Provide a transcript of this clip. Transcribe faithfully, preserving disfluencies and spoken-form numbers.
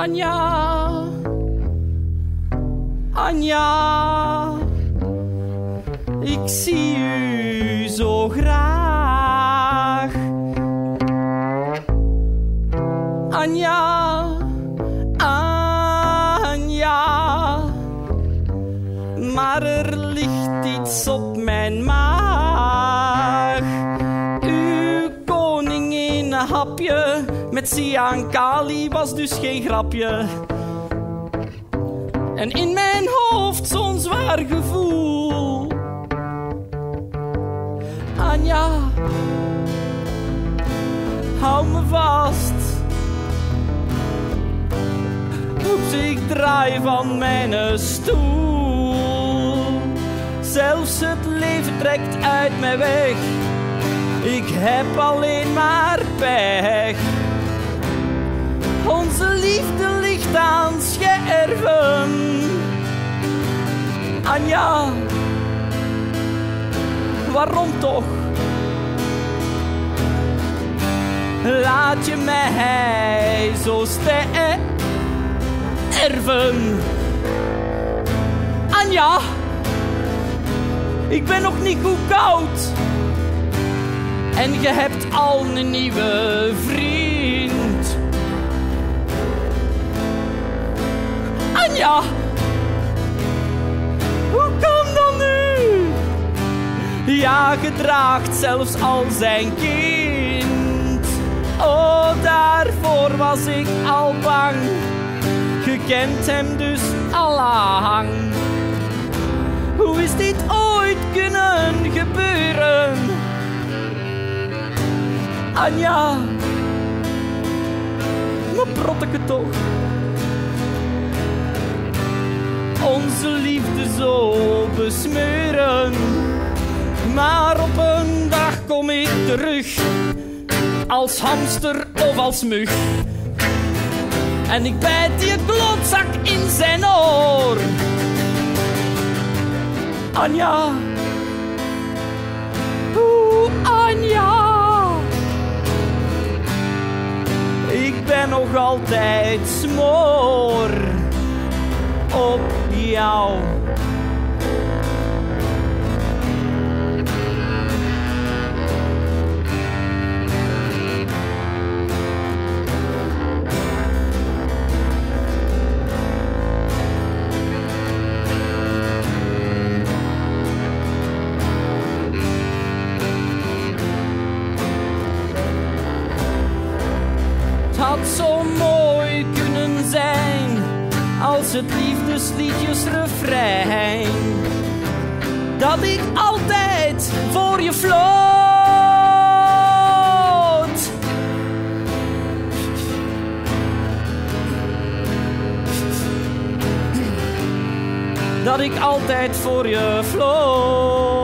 Anja, Anja, ik zie u zo graag. Anja, Anja, maar er ligt iets op mijn maag. Uw koningin hapje met Sian Kali was dus geen grapje. En in mijn hoofd zo'n zwaar gevoel. Anja, hou me vast. Oeps, ik draai van mijn stoel. Zelfs het leven trekt uit mij weg. Ik heb alleen maar pech. Onze liefde ligt aan scherven. Anja, waarom toch? Laat je mij zo sterven. Anja, ik ben nog niet goed koud. En je hebt al een nieuwe vriend. Anja, hoe kan dat nu? Ja, je draagt zelfs al zijn kind. Oh, daarvoor was ik al bang. Je kent hem dus al lang. Hoe is dit ooit kunnen gebeuren? Anja, me brotteke toch. Onze liefde zo besmeuren. Maar op een dag kom ik terug. Als hamster of als mug. En ik bijt die klootzak in zijn oor. Anja, oeh, Anja. Ik ben nog altijd smoor op jou. Het had zo mooi kunnen zijn als het liefdesliedjesrefrein, dat ik altijd voor je floot. Dat ik altijd voor je floot.